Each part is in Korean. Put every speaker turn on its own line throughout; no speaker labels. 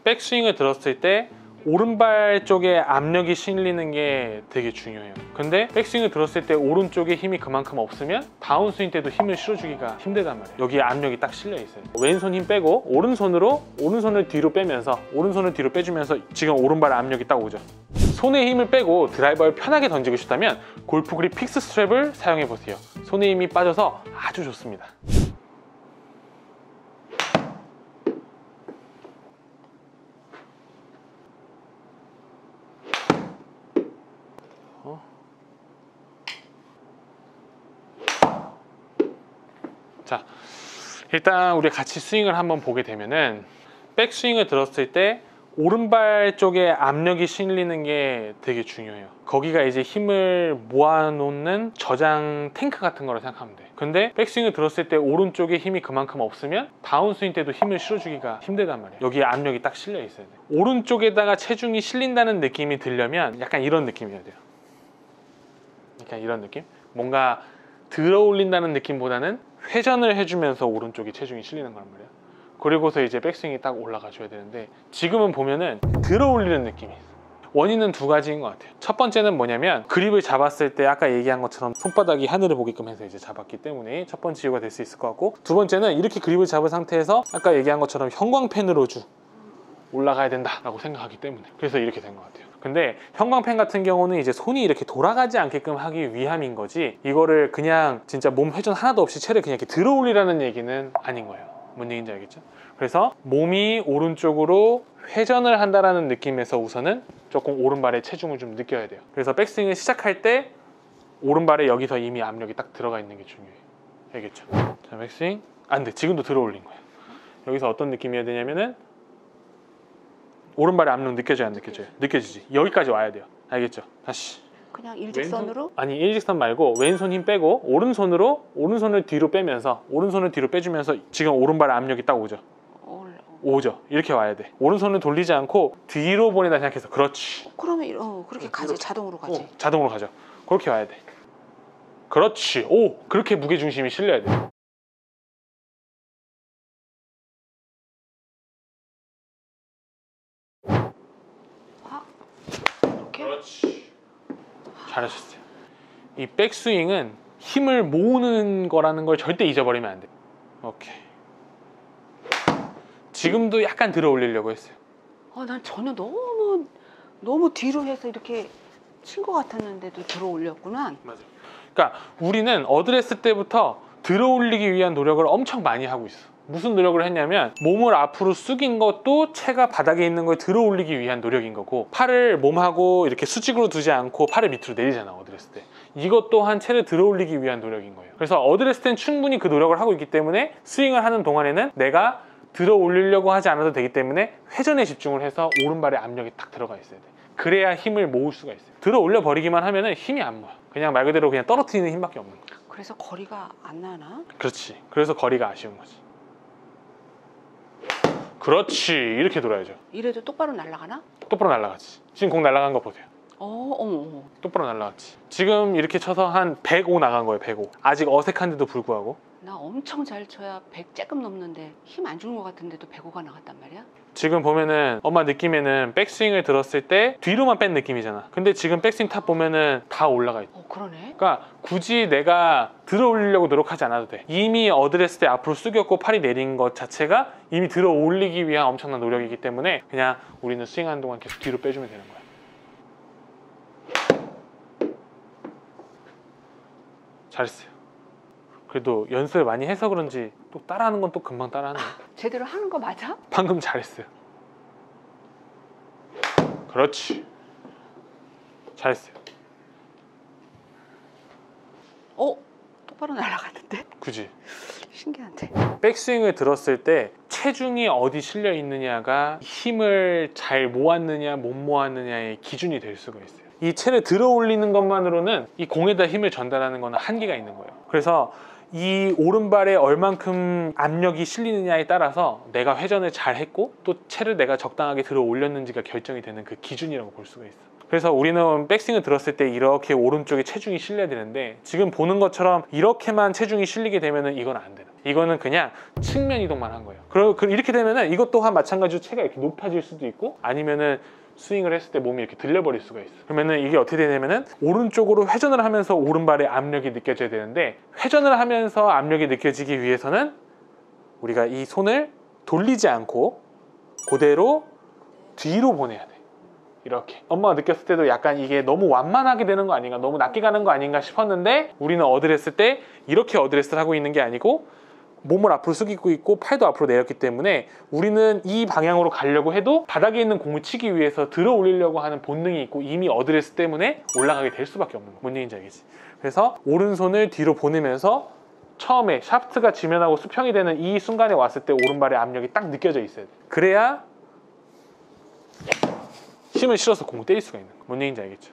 백스윙을 들었을 때 오른발 쪽에 압력이 실리는 게 되게 중요해요. 근데 백스윙을 들었을 때 오른쪽에 힘이 그만큼 없으면 다운스윙 때도 힘을 실어주기가 힘들단 말이에요. 여기에 압력이 딱 실려 있어요. 왼손 힘 빼고 오른손을 뒤로 빼면서 오른손을 뒤로 빼주면서 지금 오른발 압력이 딱 오죠. 손에 힘을 빼고 드라이버를 편하게 던지고 싶다면 골프 그립 픽스 스트랩을 사용해 보세요. 손에 힘이 빠져서 아주 좋습니다. 자, 일단 우리 같이 스윙을 한번 보게 되면은 백스윙을 들었을 때 오른발 쪽에 압력이 실리는 게 되게 중요해요. 거기가 이제 힘을 모아놓는 저장 탱크 같은 거라 생각하면 돼. 근데 백스윙을 들었을 때 오른쪽에 힘이 그만큼 없으면 다운스윙 때도 힘을 실어주기가 힘들단 말이에요. 여기에 압력이 딱 실려 있어야 돼. 오른쪽에다가 체중이 실린다는 느낌이 들려면 약간 이런 느낌이어야 돼요. 약간 이런 느낌? 뭔가 들어 올린다는 느낌보다는 회전을 해주면서 오른쪽에 체중이 실리는 거란 말이야. 그리고서 이제 백스윙이 딱 올라가 줘야 되는데 지금은 보면은 들어 올리는 느낌이 있어. 원인은 두 가지인 것 같아요. 첫 번째는 뭐냐면 그립을 잡았을 때 아까 얘기한 것처럼 손바닥이 하늘을 보게끔 해서 이제 잡았기 때문에 첫 번째 이유가 될 수 있을 것 같고, 두 번째는 이렇게 그립을 잡은 상태에서 아까 얘기한 것처럼 형광펜으로 올라가야 된다라고 생각하기 때문에 그래서 이렇게 된 것 같아요. 근데 형광펜 같은 경우는 이제 손이 이렇게 돌아가지 않게끔 하기 위함인 거지, 이거를 그냥 진짜 몸 회전 하나도 없이 채를 그냥 이렇게 들어 올리라는 얘기는 아닌 거예요. 뭔 얘기인지 알겠죠? 그래서 몸이 오른쪽으로 회전을 한다라는 느낌에서 우선은 조금 오른발에 체중을 좀 느껴야 돼요. 그래서 백스윙을 시작할 때 오른발에 여기서 이미 압력이 딱 들어가 있는 게 중요해요. 알겠죠? 자, 백스윙. 안 돼. 지금도 들어 올린 거예요. 여기서 어떤 느낌이어야 되냐면은 오른발에 압력 느껴져요, 안 느껴져요? 느껴지지. 여기까지 와야 돼요. 알겠죠? 다시.
그냥 일직선으로?
왼손? 아니, 일직선 말고 왼손 힘 빼고 오른손을 뒤로 빼면서 오른손을 뒤로 빼주면서 지금 오른발 압력이 딱 오죠. 오죠. 이렇게 와야 돼. 오른손을 돌리지 않고 뒤로 보내다 생각해서. 그렇지.
그러면 그렇게 가지. 자동으로 가지.
자동으로 가죠. 그렇게 와야 돼. 그렇지. 오, 그렇게 무게중심이 실려야 돼. 그렇지. 잘하셨어요. 이 백스윙은 힘을 모으는 거라는 걸 절대 잊어버리면 안 돼. 오케이. 지금도 약간 들어 올리려고 했어요.
난 전혀 너무 뒤로 해서 이렇게 친 것 같았는데도 들어 올렸구나.
맞아. 그러니까 우리는 어드레스 때부터 들어 올리기 위한 노력을 엄청 많이 하고 있어. 무슨 노력을 했냐면 몸을 앞으로 숙인 것도 채가 바닥에 있는 걸 들어 올리기 위한 노력인 거고, 팔을 몸하고 이렇게 수직으로 두지 않고 팔을 밑으로 내리잖아, 어드레스 때. 이것 또한 채를 들어 올리기 위한 노력인 거예요. 그래서 어드레스 때는 충분히 그 노력을 하고 있기 때문에 스윙을 하는 동안에는 내가 들어 올리려고 하지 않아도 되기 때문에 회전에 집중을 해서 오른발에 압력이 딱 들어가 있어야 돼. 그래야 힘을 모을 수가 있어요. 들어 올려 버리기만 하면은 힘이 안 모여. 그냥 말 그대로 그냥 떨어뜨리는 힘밖에 없는 거야.
그래서 거리가 안 나나?
그렇지. 그래서 거리가 아쉬운 거지. 그렇지. 이렇게 돌아야죠.
이래도 똑바로 날아가나?
똑바로 날아가지. 지금 공 날아간 거 보세요.
어머.
똑바로 날아갔지. 지금 이렇게 쳐서 한 105 나간 거예요. 105. 아직 어색한데도 불구하고.
나 엄청 잘 쳐야 100 조금 넘는데 힘 안 주는 것 같은데도 105가 나갔단 말이야?
지금 보면은 엄마 느낌에는 백스윙을 들었을 때 뒤로만 뺀 느낌이잖아. 근데 지금 백스윙 탑 보면은 다 올라가 있어.
그러네.
그러니까 굳이 내가 들어 올리려고 노력하지 않아도 돼. 이미 어드레스 때 앞으로 숙였고 팔이 내린 것 자체가 이미 들어 올리기 위한 엄청난 노력이기 때문에 그냥 우리는 스윙하는 동안 계속 뒤로 빼주면 되는 거야. 잘했어요. 그래도 연습을 많이 해서 그런지 또 따라하는 건 또 금방 따라하네.
제대로 하는 거 맞아?
방금 잘했어요. 그렇지. 잘했어요.
똑바로 날아갔는데?
그지?
신기한데?
백스윙을 들었을 때 체중이 어디 실려 있느냐가 힘을 잘 모았느냐 못 모았느냐의 기준이 될 수가 있어요. 이 채를 들어 올리는 것만으로는 이 공에다 힘을 전달하는 거는 한계가 있는 거예요. 그래서 이 오른발에 얼만큼 압력이 실리느냐에 따라서 내가 회전을 잘 했고 또 채를 내가 적당하게 들어 올렸는지가 결정이 되는 그 기준이라고 볼 수가 있어. 그래서 우리는 백스윙을 들었을 때 이렇게 오른쪽에 체중이 실려야 되는데 지금 보는 것처럼 이렇게만 체중이 실리게 되면은 이건 안 돼요. 이거는 그냥 측면 이동만 한 거예요. 이렇게 되면은 이것 또한 마찬가지로 체가 이렇게 높아질 수도 있고 아니면은 스윙을 했을 때 몸이 이렇게 들려버릴 수가 있어요. 그러면은 이게 어떻게 되냐면은 오른쪽으로 회전을 하면서 오른발에 압력이 느껴져야 되는데 회전을 하면서 압력이 느껴지기 위해서는 우리가 이 손을 돌리지 않고 그대로 뒤로 보내야 돼. 이렇게 엄마가 느꼈을 때도 약간 이게 너무 완만하게 되는 거 아닌가, 너무 낮게 가는 거 아닌가 싶었는데 우리는 어드레스 때 이렇게 어드레스를 하고 있는 게 아니고 몸을 앞으로 숙이고 있고 팔도 앞으로 내렸기 때문에 우리는 이 방향으로 가려고 해도 바닥에 있는 공을 치기 위해서 들어 올리려고 하는 본능이 있고 이미 어드레스 때문에 올라가게 될 수밖에 없는 거야. 뭔 얘기인지 알겠지? 그래서 오른손을 뒤로 보내면서 처음에 샤프트가 지면하고 수평이 되는 이 순간에 왔을 때 오른발의 압력이 딱 느껴져 있어야 돼. 그래야 힘을 실어서 공을 때릴 수가 있는 거야. 뭔 얘기인지 알겠죠?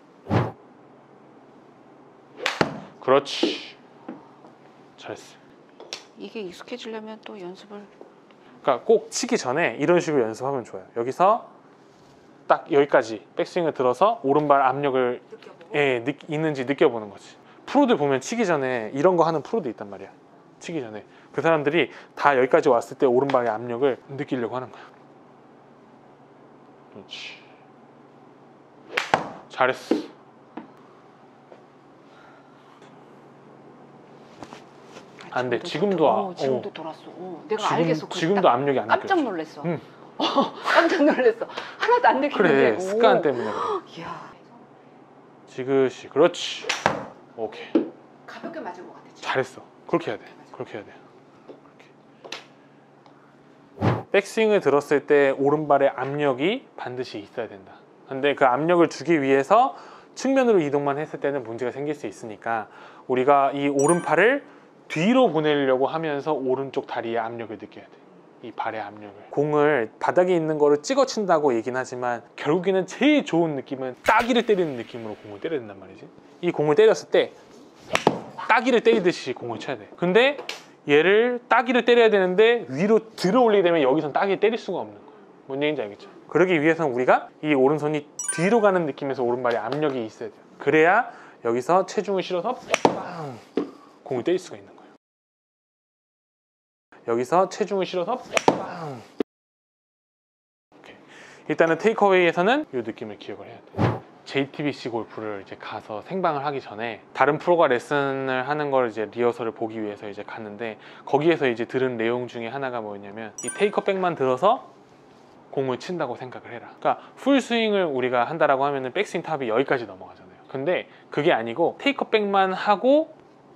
그렇지. 잘했어.
이게 익숙해지려면 또 연습을.
그러니까 꼭 치기 전에 이런 식으로 연습하면 좋아요. 여기서 딱 여기까지 백스윙을 들어서 오른발 압력을 있는지 느껴보는 거지. 프로들 보면 치기 전에 이런 거 하는 프로도 있단 말이야. 치기 전에 그 사람들이 다 여기까지 왔을 때 오른발의 압력을 느끼려고 하는 거야. 그렇지. 잘했어. 안 돼. 지금도
지금도 돌았어. 내가 알겠어.
지금도 압력이 안
깜짝 놀랐어. 깜짝 놀랐어. 하나도 안 느끼는데.
그래, 습관 때문에 그래.
이야.
지그시. 그렇지. 오케이.
가볍게 맞은 것 같아.
잘했어. 그렇게 해야 돼. 그렇게 해야 돼. 그렇게. 백스윙을 들었을 때 오른발의 압력이 반드시 있어야 된다. 근데 그 압력을 주기 위해서 측면으로 이동만 했을 때는 문제가 생길 수 있으니까 우리가 이 오른팔을 뒤로 보내려고 하면서 오른쪽 다리에 압력을 느껴야 돼. 이 발의 압력을. 공을 바닥에 있는 거를 찍어 친다고 얘기는 하지만 결국에는 제일 좋은 느낌은 따기를 때리는 느낌으로 공을 때려야 된단 말이지. 이 공을 때렸을 때 따기를 때리듯이 공을 쳐야 돼. 근데 얘를 따기를 때려야 되는데 위로 들어 올리게 되면 여기선 따기를 때릴 수가 없는 거야. 뭔 얘기인지 알겠죠? 그러기 위해서는 우리가 이 오른손이 뒤로 가는 느낌에서 오른발에 압력이 있어야 돼요. 그래야 여기서 체중을 실어서 빵! 공을 때릴 수가 있는 거예요. 여기서 체중을 실어서 빵! 오케이. 일단은 테이크어웨이에서는 이 느낌을 기억을 해야 돼요. JTBC 골프를 이제 가서 생방을 하기 전에 다른 프로가 레슨을 하는 걸 이제 리허설을 보기 위해서 이제 갔는데 거기에서 이제 들은 내용 중에 하나가 뭐였냐면 이 테이크백만 들어서 공을 친다고 생각을 해라. 그러니까 풀스윙을 우리가 한다라고 하면은 백스윙 탑이 여기까지 넘어가잖아요. 근데 그게 아니고 테이크백만 하고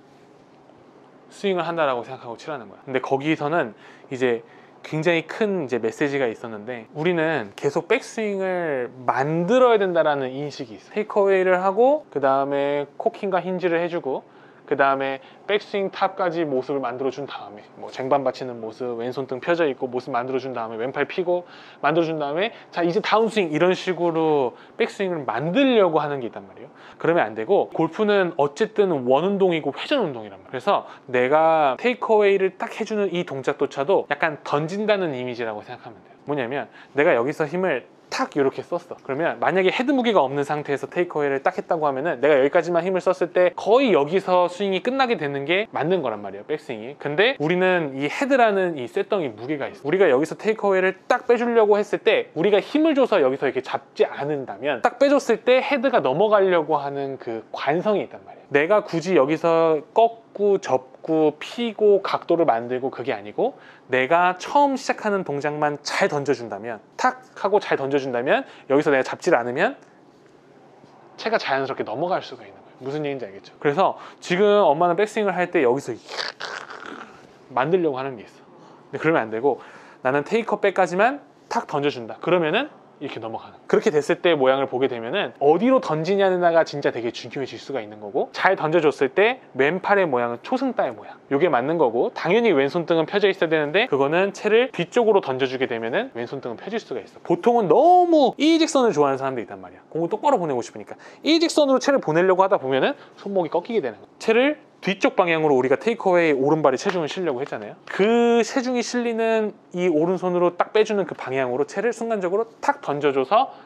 스윙을 한다라고 생각하고 치라는 거야. 근데 거기서는 이제 굉장히 큰 이제 메시지가 있었는데 우리는 계속 백스윙을 만들어야 된다라는 인식이 있어. 테이크어웨이를 하고 그 다음에 코킹과 힌지를 해주고 그 다음에 백스윙 탑까지 모습을 만들어준 다음에 뭐 쟁반 받치는 모습, 왼손등 펴져 있고 모습 만들어준 다음에 왼팔 피고 만들어준 다음에 자 이제 다운스윙 이런 식으로 백스윙을 만들려고 하는 게 있단 말이에요. 그러면 안 되고 골프는 어쨌든 원운동이고 회전 운동이란 말이에요. 그래서 내가 테이크어웨이를 딱 해주는 이 동작조차도 약간 던진다는 이미지라고 생각하면 돼요. 뭐냐면 내가 여기서 힘을 탁 이렇게 썼어. 그러면 만약에 헤드 무게가 없는 상태에서 테이크어웨이를 딱 했다고 하면은 내가 여기까지만 힘을 썼을 때 거의 여기서 스윙이 끝나게 되는 게 맞는 거란 말이에요, 백스윙이. 근데 우리는 이 헤드라는 이 쇳덩이 무게가 있어. 우리가 여기서 테이크어웨이를 딱 빼주려고 했을 때 우리가 힘을 줘서 여기서 이렇게 잡지 않는다면 딱 빼줬을 때 헤드가 넘어가려고 하는 그 관성이 있단 말이에요. 내가 굳이 여기서 꺾고 접고 피고 각도를 만들고 그게 아니고 내가 처음 시작하는 동작만 잘 던져준다면 탁 하고 잘 던져준다면 여기서 내가 잡질 않으면 채가 자연스럽게 넘어갈 수가 있는 거예요. 무슨 얘기인지 알겠죠? 그래서 지금 엄마는 백스윙을 할 때 여기서 만들려고 하는 게 있어. 근데 그러면 안 되고 나는 테이크백까지만 탁 던져준다. 그러면은 이렇게 넘어가는. 그렇게 됐을 때 모양을 보게 되면은 어디로 던지냐가 진짜 되게 중요해질 수가 있는 거고 잘 던져줬을 때 왼팔의 모양은 초승따의 모양. 이게 맞는 거고 당연히 왼손등은 펴져 있어야 되는데 그거는 채를 뒤쪽으로 던져주게 되면은 왼손등은 펴질 수가 있어. 보통은 너무 일직선을 좋아하는 사람들이 있단 말이야. 공을 똑바로 보내고 싶으니까 일직선으로 채를 보내려고 하다 보면은 손목이 꺾이게 되는 거야. 채를 뒤쪽 방향으로 우리가 테이크어웨이 오른발에 체중을 실려고 했잖아요. 그 체중이 실리는 이 오른손으로 딱 빼주는 그 방향으로 채를 순간적으로 탁 던져줘서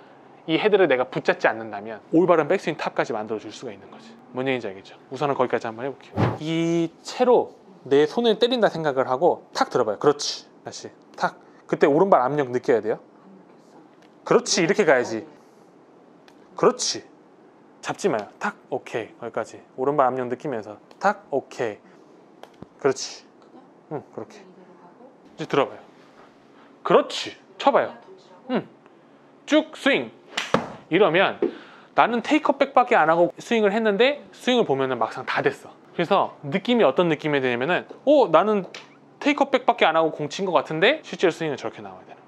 이 헤드를 내가 붙잡지 않는다면 올바른 백스윙 탑까지 만들어 줄 수가 있는 거지. 뭔 얘기인지 알겠죠? 우선은 거기까지 한번 해볼게요. 이 채로 내 손을 때린다 생각을 하고 탁 들어봐요. 그렇지. 다시 탁. 그때 오른발 압력 느껴야 돼요. 그렇지. 이렇게 가야지. 그렇지. 잡지 마요. 탁. 오케이. 거기까지. 오른발 압력 느끼면서 탁. 오케이. 그렇지. 응. 그렇게. 이제 들어봐요. 그렇지. 쳐봐요. 응. 쭉 스윙. 이러면 나는 테이크업백밖에 안 하고 스윙을 했는데 스윙을 보면은 막상 다 됐어. 그래서 느낌이 어떤 느낌이 되냐면은 나는 테이크업백밖에 안 하고 공 친 것 같은데 실제로 스윙은 저렇게 나와야 되는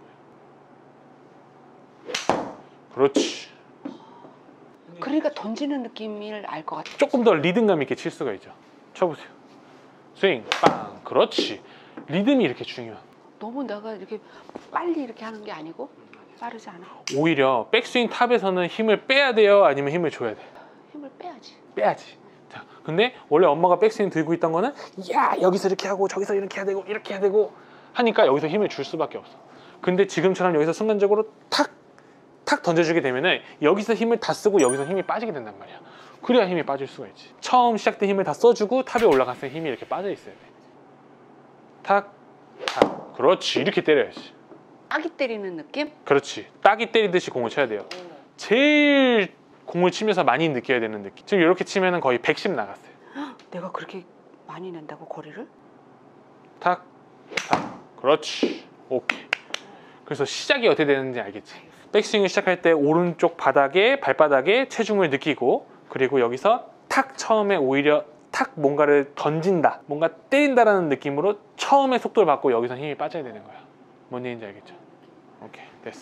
거예요. 그렇지.
그러니까 던지는 느낌을 알 것 같아.
조금 더 리듬감 있게 칠 수가 있죠. 쳐보세요. 스윙 빵. 그렇지. 리듬이 이렇게 중요해.
너무 내가 이렇게 빨리 이렇게 하는 게 아니고 빠르지 않아.
오히려 백스윙 탑에서는 힘을 빼야 돼요? 아니면 힘을 줘야 돼?
힘을 빼야지.
빼야지. 자, 근데 원래 엄마가 백스윙 들고 있던 거는 야 여기서 이렇게 하고 저기서 이렇게 해야 되고 이렇게 해야 되고 하니까 여기서 힘을 줄 수밖에 없어. 근데 지금처럼 여기서 순간적으로 탁 던져주게 되면은 여기서 힘을 다 쓰고 여기서 힘이 빠지게 된단 말이야. 그래야 힘이 빠질 수가 있지. 처음 시작 때 힘을 다 써주고 탑에 올라갔을 때 힘이 이렇게 빠져 있어야 돼. 탁. 그렇지. 이렇게 때려야지.
따기 때리는 느낌?
그렇지. 따기 때리듯이 공을 쳐야 돼요. 제일 공을 치면서 많이 느껴야 되는 느낌. 지금 이렇게 치면은 거의 110 나갔어요.
내가 그렇게 많이 낸다고 거리를?
탁. 그렇지. 오케이. 그래서 시작이 어떻게 되는지 알겠지? 백스윙을 시작할 때 오른쪽 발바닥에 체중을 느끼고 그리고 여기서 탁 처음에 오히려 탁 뭔가를 던진다, 뭔가 때린다라는 느낌으로 처음에 속도를 받고 여기서 힘이 빠져야 되는 거야. 뭔 얘기인지 알겠죠? 오케이, 됐어.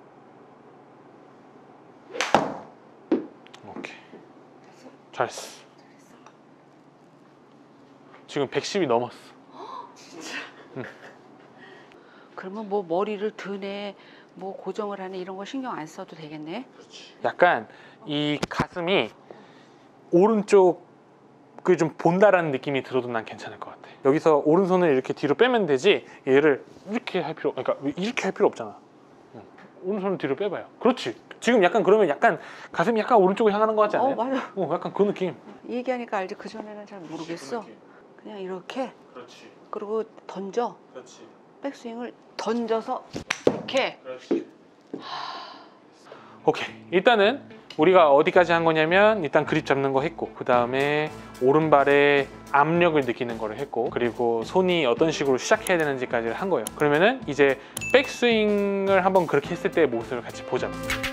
오케이. 잘했어. 지금 110이 넘었어.
그러면 뭐 머리를 드네, 뭐 고정을 하네 이런 거 신경 안 써도 되겠네.
약간 이 가슴이 오른쪽을 좀 본다라는 느낌이 들어도 난 괜찮을 것 같아. 여기서 오른손을 이렇게 뒤로 빼면 되지 얘를 이렇게 할 필요, 그러니까 이렇게 할 필요 없잖아. 오른손을 뒤로 빼봐요. 그렇지. 지금 약간 그러면 약간 가슴이 약간 오른쪽으로 향하는 것 같지 않아요?
맞아.
약간 그 느낌.
얘기하니까 알지. 그 전에는 잘 모르겠어. 그냥 이렇게.
그렇지.
그리고 던져.
그렇지.
백스윙을 던져서 이렇게.
그렇지. 오케이. 일단은 우리가 어디까지 한 거냐면 일단 그립 잡는 거 했고 그 다음에 오른발에 압력을 느끼는 거를 했고 그리고 손이 어떤 식으로 시작해야 되는지까지를 한 거예요. 그러면은 이제 백스윙을 한번 그렇게 했을 때의 모습을 같이 보자.